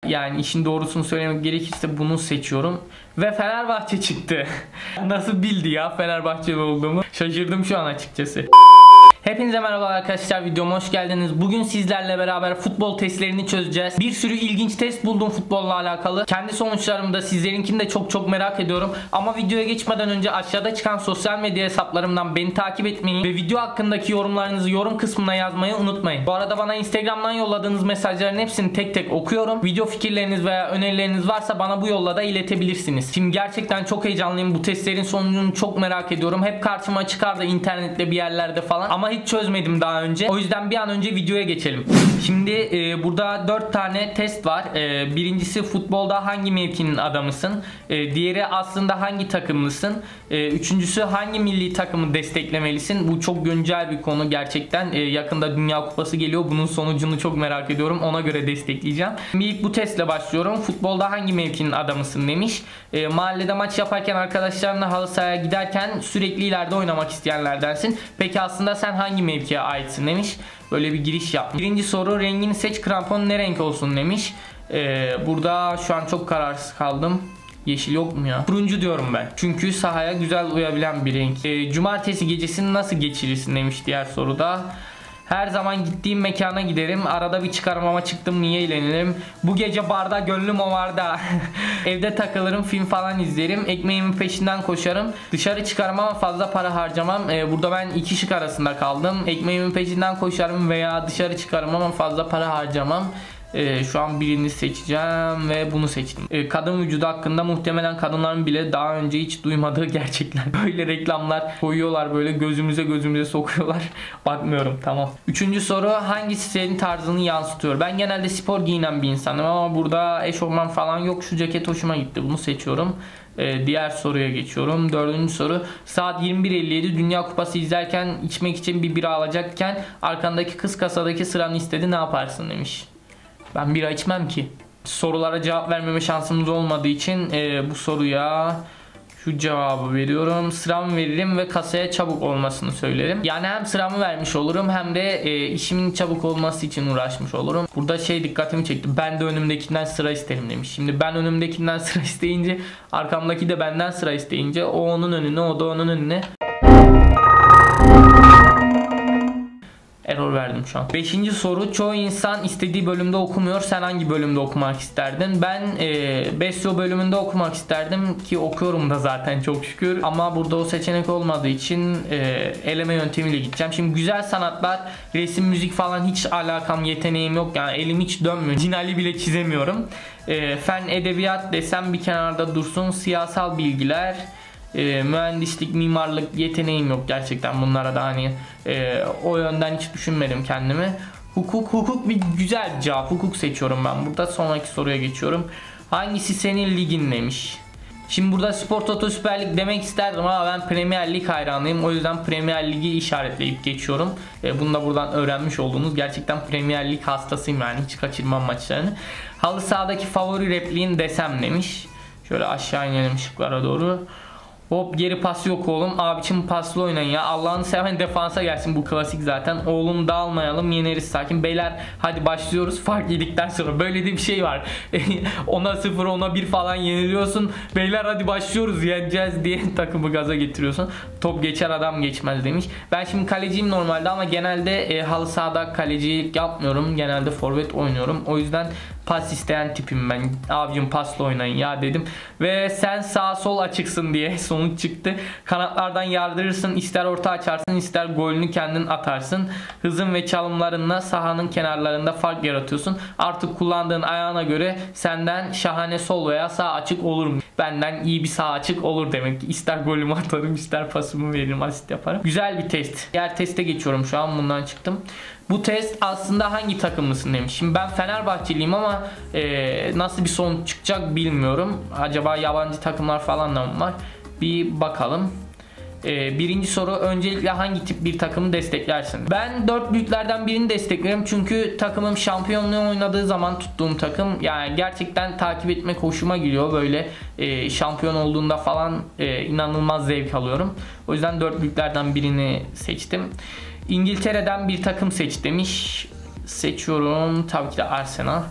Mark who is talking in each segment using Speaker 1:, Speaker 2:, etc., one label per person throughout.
Speaker 1: Yani işin doğrusunu söylemek gerekirse bunu seçiyorum. Ve Fenerbahçe çıktı. Nasıl bildi ya Fenerbahçeli olduğumu? Şaşırdım şu an açıkçası. Hepinize merhaba arkadaşlar, videoma hoş geldiniz. Bugün sizlerle beraber futbol testlerini çözeceğiz. Bir sürü ilginç test buldum futbolla alakalı. Kendi sonuçlarımı da sizlerinkini de çok merak ediyorum. Ama videoya geçmeden önce aşağıda çıkan sosyal medya hesaplarımdan beni takip etmeyi ve video hakkındaki yorumlarınızı yorum kısmına yazmayı unutmayın. Bu arada bana Instagram'dan yolladığınız mesajların hepsini tek tek okuyorum. Video fikirleriniz veya önerileriniz varsa bana bu yolla da iletebilirsiniz. Şimdi gerçekten çok heyecanlıyım. Bu testlerin sonucunu çok merak ediyorum. Hep karşıma çıkardı internette bir yerlerde falan. Ama hiç çözmedim daha önce. O yüzden bir an önce videoya geçelim. Şimdi burada 4 tane test var. Birincisi futbolda hangi mevkinin adamısın? Diğeri aslında hangi takımlısın? Üçüncüsü hangi milli takımı desteklemelisin? Bu çok güncel bir konu gerçekten. Yakında Dünya Kupası geliyor. Bunun sonucunu çok merak ediyorum. Ona göre destekleyeceğim. Şimdi ilk bu testle başlıyorum. Futbolda hangi mevkinin adamısın demiş. Mahallede maç yaparken arkadaşlarınla halı sahaya giderken sürekli ileride oynamak isteyenlerdensin. Peki aslında sen hangi mevkiye aitsin demiş. Böyle bir giriş yapmış. Birinci soru, rengini seç, krampon ne renk olsun demiş. Burada şu an çok kararsız kaldım. Yeşil yok mu ya? Turuncu diyorum ben. Çünkü sahaya güzel uyabilen bir renk. Cumartesi gecesini nasıl geçirirsin demiş diğer soruda. Her zaman gittiğim mekana giderim. Arada bir çıkarmama çıktım niye eğlenirim. Bu gece barda gönlüm o varda. Evde takılırım, film falan izlerim. Ekmeğimin peşinden koşarım. Dışarı çıkarmam, fazla para harcamam. Burada ben iki şık arasında kaldım. Ekmeğimin peşinden koşarım veya dışarı çıkarım ama fazla para harcamam. Şu an birini seçeceğim ve bunu seçtim. Kadın vücudu hakkında muhtemelen kadınların bile daha önce hiç duymadığı gerçekler. Böyle reklamlar koyuyorlar, böyle gözümüze sokuyorlar. Bakmıyorum, tamam. Üçüncü soru, hangisi senin tarzını yansıtıyor? Ben genelde spor giyinen bir insanım ama burada eşofman falan yok. Şu ceket hoşuma gitti, bunu seçiyorum. Diğer soruya geçiyorum. Dördüncü soru, saat 21.57 Dünya Kupası izlerken içmek için bir bira alacakken arkandaki kız kasadaki sıranı istedi, ne yaparsın demiş. Ben bira içmem ki. Sorulara cevap vermeme şansımız olmadığı için bu soruya şu cevabı veriyorum. Sıramı veririm ve kasaya çabuk olmasını söylerim. Yani hem sıramı vermiş olurum hem de işimin çabuk olması için uğraşmış olurum. Burada dikkatimi çekti. Ben de önümdekinden sıra isterim demiş. Şimdi ben önümdekinden sıra isteyince arkamdaki de benden sıra isteyince o onun önüne, o da onun önüne. Error verdim şu an. Beşinci soru, çoğu insan istediği bölümde okumuyor. Sen hangi bölümde okumak isterdin? Ben Besyo bölümünde okumak isterdim ki okuyorum da zaten çok şükür. Ama burada o seçenek olmadığı için eleme yöntemiyle gideceğim. Şimdi güzel sanatlar, resim, müzik falan hiç alakam, yeteneğim yok. Yani elim hiç dönmüyor. Cinali bile çizemiyorum. Fen, edebiyat desem bir kenarda dursun. Siyasal bilgiler, mühendislik, mimarlık, yeteneğim yok gerçekten bunlara da, hani o yönden hiç düşünmedim kendimi. Hukuk bir güzel cevap, hukuk seçiyorum ben burada. Sonraki soruya geçiyorum. Hangisi senin ligin demiş. Şimdi burada Spor Toto Süper Lig demek isterdim ama ben Premier Lig hayranıyım. O yüzden Premier Lig'i işaretleyip geçiyorum. Bunu da buradan öğrenmiş olduğunuz, gerçekten Premier Lig hastasıyım yani, hiç kaçırmam maçlarını. Halı sahadaki favori repliğin desem demiş. Şöyle aşağı inelim şıklara doğru. Hop, geri pas yok oğlum. Abicim paslı oynayın ya. Allah'ını seven defansa gelsin, bu klasik zaten. Oğlum dağılmayalım, yeneriz sakin. Beyler hadi başlıyoruz. Fark yedikten sonra böyle de bir şey var. 10'a 0, 10'a 1 falan yeniliyorsun. Beyler hadi başlıyoruz, yeneceğiz diye takımı gaza getiriyorsun. Top geçer adam geçmez demiş. Ben şimdi kaleciyim normalde ama genelde halı sahada kalecilik yapmıyorum. Genelde forvet oynuyorum. O yüzden pas isteyen tipim ben. Abicim pasla oynayın ya dedim. Ve sen sağ sol açıksın diye sonuç çıktı. Kanatlardan yardırırsın. İster orta açarsın, ister golünü kendin atarsın. Hızın ve çalımlarınla sahanın kenarlarında fark yaratıyorsun. Artık kullandığın ayağına göre senden şahane sol veya sağ açık olur mu? Benden iyi bir sağ açık olur demek ki. İster golümü atarım, ister pasımı veririm, asist yaparım. Güzel bir test. Diğer teste geçiyorum şu an, bundan çıktım. Bu test aslında hangi takımlısın demiş. Şimdi ben Fenerbahçeliyim ama nasıl bir sonuç çıkacak bilmiyorum. Acaba yabancı takımlar falan da mı var? Bir bakalım. Birinci soru, öncelikle hangi tip bir takımı desteklersin? Ben dört büyüklerden birini desteklerim çünkü takımım şampiyonluğu oynadığı zaman tuttuğum takım, yani gerçekten takip etmek hoşuma gidiyor. Böyle şampiyon olduğunda falan inanılmaz zevk alıyorum. O yüzden dört büyüklerden birini seçtim. İngiltere'den bir takım seç demiş. Seçiyorum tabii ki de Arsenal.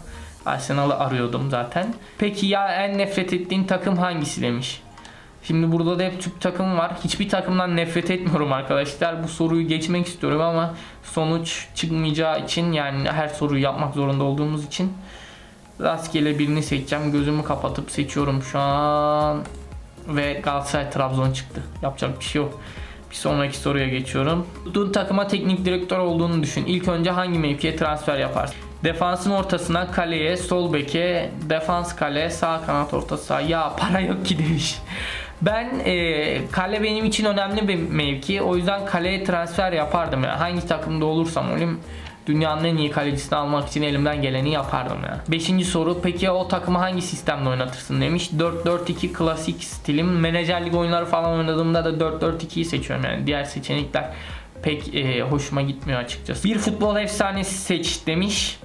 Speaker 1: Arsenal'ı arıyordum zaten. Peki ya en nefret ettiğin takım hangisi demiş. Şimdi burada da hep Türk takım var. Hiçbir takımdan nefret etmiyorum arkadaşlar. Bu soruyu geçmek istiyorum ama sonuç çıkmayacağı için, yani her soruyu yapmak zorunda olduğumuz için rastgele birini seçeceğim. Gözümü kapatıp seçiyorum şu an. Ve Galatasaray Trabzon çıktı. Yapacak bir şey yok. Bir sonraki soruya geçiyorum. Tuttuğun takıma teknik direktör olduğunu düşün. İlk önce hangi mevkiye transfer yaparsın? Defansın ortasına, kaleye, sol beke, defans kale, sağ kanat orta saha. Ya para yok ki demiş. Ben kale benim için önemli bir mevki. O yüzden kaleye transfer yapardım ya. Hangi takımda olursam olayım dünyanın en iyi kalecisini almak için elimden geleni yapardım ya. 5. soru, peki o takımı hangi sistemle oynatırsın demiş. 4-4-2 klasik stilim. Menajerlik oyunları falan oynadığımda da 4-4-2'yi seçiyorum yani. Diğer seçenekler pek hoşuma gitmiyor açıkçası. Bir futbol efsanesi seç demiş.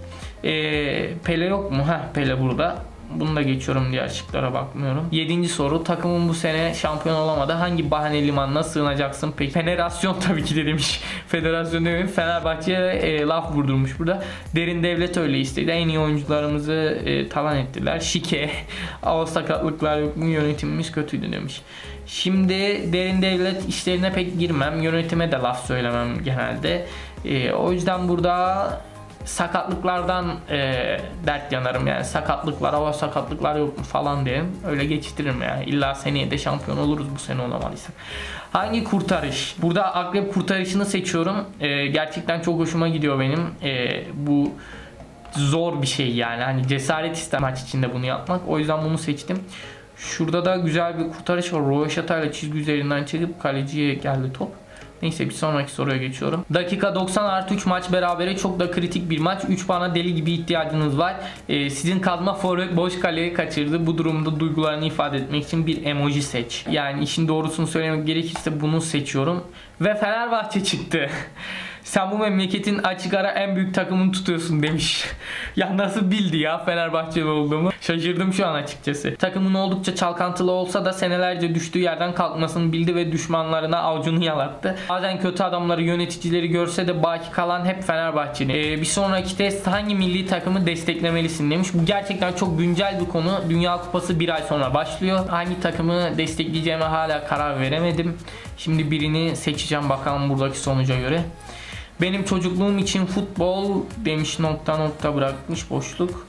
Speaker 1: Pele yok mu? Pele burada. Bunu da geçiyorum, diğer şıklara bakmıyorum. 7. soru, takımın bu sene şampiyon olamadı. Hangi bahane limanına sığınacaksın peki? Federasyon tabii ki de demiş. Federasyon demeyin, Fenerbahçe'ye laf vurdurmuş burada. Derin Devlet öyle istedi. En iyi oyuncularımızı talan ettiler. Şike. O sakatlıklar yok mu? Yönetimimiz kötüydü demiş. Şimdi Derin Devlet işlerine pek girmem. Yönetime de laf söylemem genelde. O yüzden burada sakatlıklardan dert yanarım yani. Sakatlıklar sakatlıklar yok mu falan diye öyle geçiştiririm yani. İlla seneye de şampiyon oluruz, bu sene olamadıysak. Hangi kurtarış? Burada akrep kurtarışını seçiyorum. Gerçekten çok hoşuma gidiyor benim. Bu zor bir şey yani. Hani cesaret ister maç içinde bunu yapmak. O yüzden bunu seçtim. Şurada da güzel bir kurtarış var. Rovaşata ile çizgi üzerinden çekip kaleciye geldi top. Neyse, bir sonraki soruya geçiyorum. Dakika 90+3 maç berabere, çok da kritik bir maç. 3 puana deli gibi ihtiyacınız var. Sizin kazma forvet boş kaleyi kaçırdı. Bu durumda duygularını ifade etmek için bir emoji seç. Yani işin doğrusunu söylemek gerekirse bunu seçiyorum. Ve Fenerbahçe çıktı. Sen bu memleketin açık ara en büyük takımını tutuyorsun demiş. Ya nasıl bildi ya Fenerbahçeli olduğumu? Şaşırdım şu an açıkçası. Takımın oldukça çalkantılı olsa da senelerce düştüğü yerden kalkmasını bildi ve düşmanlarına avucunu yalattı. Bazen kötü adamları, yöneticileri görse de baki kalan hep Fenerbahçeli. Bir sonraki test, hangi milli takımı desteklemelisin demiş. Bu gerçekten çok güncel bir konu. Dünya Kupası bir ay sonra başlıyor. Hangi takımı destekleyeceğime hala karar veremedim. Şimdi birini seçeceğim, bakalım buradaki sonuca göre. Benim çocukluğum için futbol demiş, nokta bırakmış boşluk.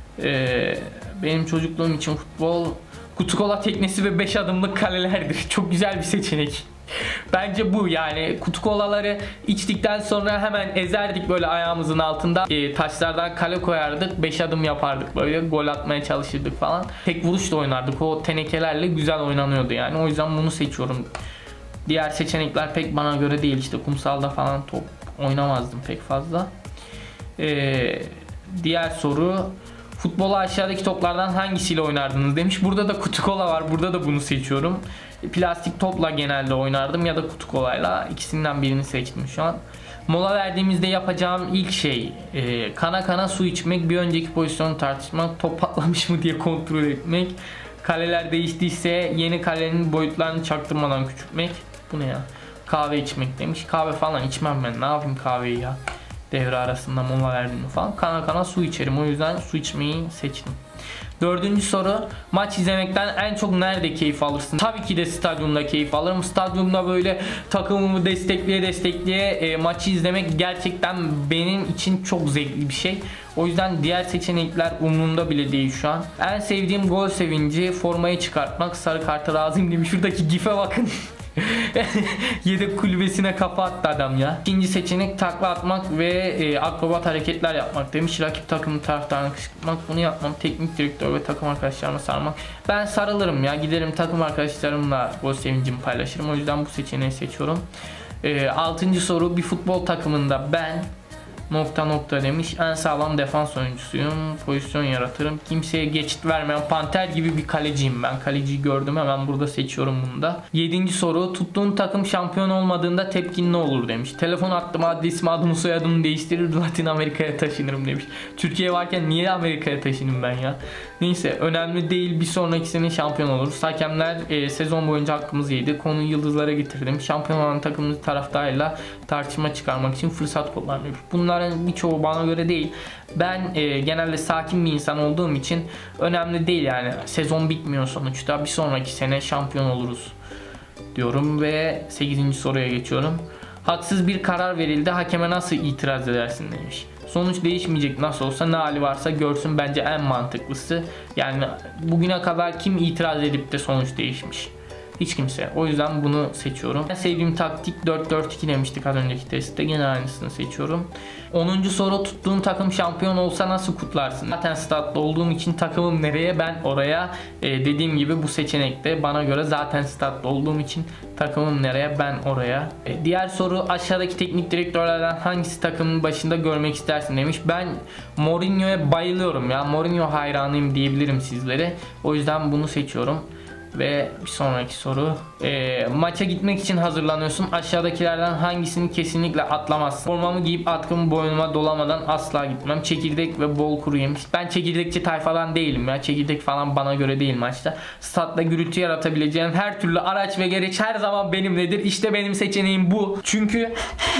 Speaker 1: Benim çocukluğum için futbol, kutu kola teknesi ve 5 adımlık kalelerdir. Çok güzel bir seçenek. Bence bu yani, kutu kolaları içtikten sonra hemen ezerdik böyle ayağımızın altında. Taşlardan kale koyardık, 5 adım yapardık, böyle gol atmaya çalışırdık falan. Tek vuruşla oynardık, o tenekelerle güzel oynanıyordu yani. O yüzden bunu seçiyorum. Diğer seçenekler pek bana göre değil, işte kumsalda falan top oynamazdım pek fazla. Diğer soru, futbola aşağıdaki toplardan hangisiyle oynardınız demiş. Burada da kutu kola var, burada da bunu seçiyorum. Plastik topla genelde oynardım ya da kutu kolayla, ikisinden birini seçtim şu an. Mola verdiğimizde yapacağım ilk şey kana kana su içmek, bir önceki pozisyonu tartışmak, top patlamış mı diye kontrol etmek, kaleler değiştiyse yeni kalenin boyutlarını çaktırmadan küçültmek. Bu ne ya? Kahve içmek demiş. Kahve falan içmem ben. Ne yapayım kahveyi ya? Devre arasında mola verdiğimde falan. Kana kana su içerim. O yüzden su içmeyi seçtim. 4. soru, maç izlemekten en çok nerede keyif alırsın? Tabii ki de stadyumda keyif alırım. Stadyumda böyle takımımı destekleye maçı izlemek gerçekten benim için çok zevkli bir şey. O yüzden diğer seçenekler umurumda bile değil şu an. En sevdiğim gol sevinci, formayı çıkartmak, sarı karta razıyım demiş. Şuradaki gif'e bakın. Yedek kulübesine kafa attı adam ya. İkinci seçenek takla atmak ve akrobat hareketler yapmak demiş. Rakip takımın taraftarını kışkırtmak, bunu yapmam. Teknik direktör ve takım arkadaşlarıma sarmak. Ben sarılırım ya, giderim takım arkadaşlarımla gol sevincimi paylaşırım. O yüzden bu seçeneği seçiyorum. 6. soru, bir futbol takımında ben demiş. En sağlam defans oyuncusuyum. Pozisyon yaratırım. Kimseye geçit vermeyen panter gibi bir kaleciyim ben. Kaleciyi gördüm, hemen burada seçiyorum bunu da. 7. soru, tuttuğun takım şampiyon olmadığında tepkin ne olur demiş. Telefon attım, adresimi, adımı, soyadımı değiştirir, Latin Amerika'ya taşınırım demiş. Türkiye varken niye Amerika'ya taşınayım ben ya? Neyse, önemli değil, bir sonraki sene şampiyon oluruz. Hakemler sezon boyunca hakkımızı yedi. Konuyu yıldızlara getirdim. Şampiyon olan takımımız taraftarıyla tartışma çıkarmak için fırsat kullanıyor. Bunlar Bunların birçoğu bana göre değil. Ben genelde sakin bir insan olduğum için önemli değil yani. Sezon bitmiyor sonuçta. Bir sonraki sene şampiyon oluruz diyorum ve 8. soruya geçiyorum. Haksız bir karar verildi. Hakeme nasıl itiraz edersin demiş. Sonuç değişmeyecek, nasıl olsa ne hali varsa görsün, bence en mantıklısı. Yani bugüne kadar kim itiraz edip de sonuç değişmiş? Hiç kimse. O yüzden bunu seçiyorum. En sevdiğim taktik 4-4-2 demiştik az önceki testte. Gene aynısını seçiyorum. 10. soru, tuttuğun takım şampiyon olsa nasıl kutlarsın? Zaten statlı olduğum için takımım nereye ben oraya. Dediğim gibi bu seçenekte bana göre zaten statlı olduğum için takımım nereye ben oraya. Diğer soru, aşağıdaki teknik direktörlerden hangisi takımın başında görmek istersin demiş. Ben Mourinho'ya bayılıyorum ya. Mourinho hayranıyım diyebilirim sizlere. O yüzden bunu seçiyorum. Ve bir sonraki soru, maça gitmek için hazırlanıyorsun, aşağıdakilerden hangisini kesinlikle atlamazsın? Formamı giyip atkımı boynuma dolamadan asla gitmem. Çekirdek ve bol kuru yemiş. Ben çekirdekçi tayfadan değilim ya. Çekirdek falan bana göre değil maçta. Statta gürültü yaratabileceğim her türlü araç ve gereç her zaman benimledir. İşte benim seçeneğim bu. Çünkü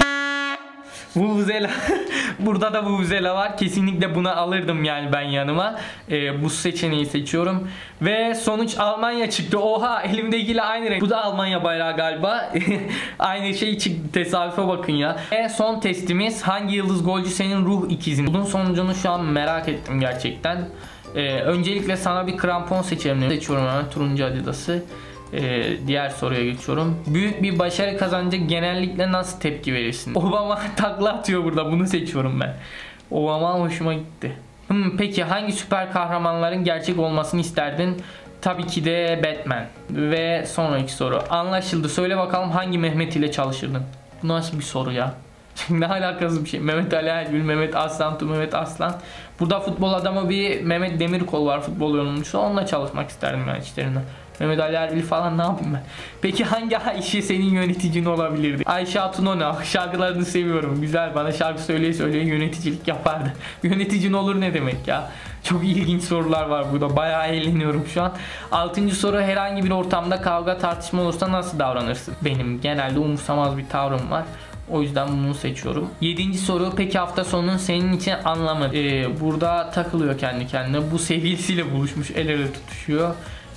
Speaker 1: Vuvuzela burada da Vuvuzela var. Kesinlikle bunu alırdım yani ben yanıma. Bu seçeneği seçiyorum. Ve sonuç Almanya çıktı. Oha, elimdekiyle aynı renk. Bu da Almanya bayrağı galiba. Aynı şey çıktı. Tesadüfe bakın ya. Ve son testimiz, hangi yıldız golcü senin ruh ikizin? Bunun sonucunu şu an merak ettim gerçekten. Öncelikle sana bir krampon seçelim. Seçiyorum hemen turuncu Adidas'ı. Diğer soruya geçiyorum. Büyük bir başarı kazanınca genellikle nasıl tepki verirsin? Obama takla atıyor burada. Bunu seçiyorum ben. Obama hoşuma gitti. Peki hangi süper kahramanların gerçek olmasını isterdin? Tabii ki de Batman. Ve sonraki soru. Anlaşıldı. Söyle bakalım hangi Mehmet ile çalışırdın? Bu nasıl bir soru ya? Ne alakası bir şey? Mehmet Ali Erbil, Mehmet Aslan, Mehmet Aslan. Burada futbol adamı bir Mehmet Demirkol var, futbol yorumcusu. Onunla çalışmak isterdim ben içlerinden. Mehmet Ali Erbil falan ne yapayım ben? Peki hangi Ayşe senin yöneticin olabilirdi? Ayşe Hatun Ona. Şarkılarını seviyorum. Güzel, bana şarkı söyleye söyleye yöneticilik yapardı. Yöneticin olur ne demek ya? Çok ilginç sorular var burada. Bayağı eğleniyorum şu an. 6. soru, herhangi bir ortamda kavga tartışma olursa nasıl davranırsın? Benim genelde umursamaz bir tavrım var. O yüzden bunu seçiyorum. 7. soru, peki hafta sonunun senin için anlamı? Burada takılıyor kendi kendine. Bu sevgilisiyle buluşmuş, el ele tutuşuyor.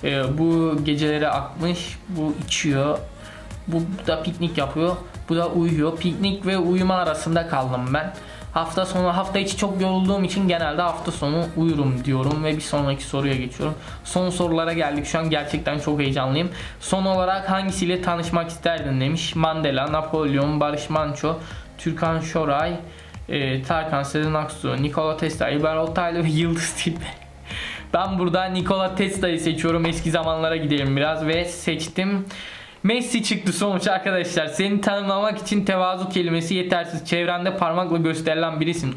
Speaker 1: Bu gecelere akmış, bu içiyor, bu da piknik yapıyor, bu da uyuyor. Piknik ve uyuma arasında kaldım ben. Hafta içi çok yorulduğum için genelde hafta sonu uyurum diyorum ve bir sonraki soruya geçiyorum. Son sorulara geldik. Şu an gerçekten çok heyecanlıyım. Son olarak hangisiyle tanışmak isterdin demiş. Mandela, Napolyon, Barış Manço, Türkan Şoray, Tarkan, Sezen Aksu, Nikola Tesla, İlber Ortaylı ve Yıldız Tilbe. Ben burada Nikola Tesla'yı seçiyorum. Eski zamanlara gidelim biraz ve seçtim. Messi çıktı sonuç arkadaşlar. Seni tanımlamak için tevazu kelimesi yetersiz. Çevrende parmakla gösterilen birisin.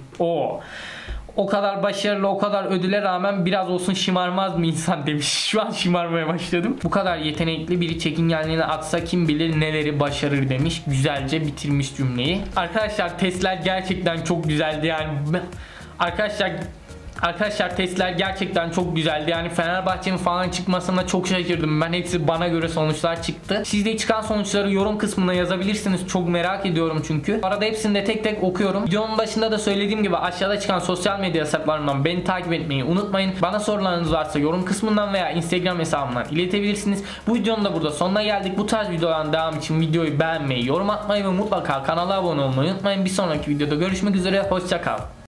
Speaker 1: O kadar başarılı, o kadar ödüle rağmen biraz olsun şımarmaz mı insan demiş. Şu an şımarmaya başladım. Bu kadar yetenekli biri çekingenliğini atsa kim bilir neleri başarır demiş. Güzelce bitirmiş cümleyi. Arkadaşlar testler gerçekten çok güzeldi yani. Arkadaşlar testler gerçekten çok güzeldi. Yani Fenerbahçe'nin falan çıkmasına çok şaşırdım. Ben hepsi bana göre sonuçlar çıktı. Siz de çıkan sonuçları yorum kısmına yazabilirsiniz. Çok merak ediyorum çünkü. Arada hepsini de tek tek okuyorum. Videonun başında da söylediğim gibi aşağıda çıkan sosyal medya hesaplarımdan beni takip etmeyi unutmayın. Bana sorularınız varsa yorum kısmından veya Instagram hesabımdan iletebilirsiniz. Bu videonun da burada sonuna geldik. Bu tarz videoların devamı için videoyu beğenmeyi, yorum atmayı ve mutlaka kanala abone olmayı unutmayın. Bir sonraki videoda görüşmek üzere. Hoşça kal.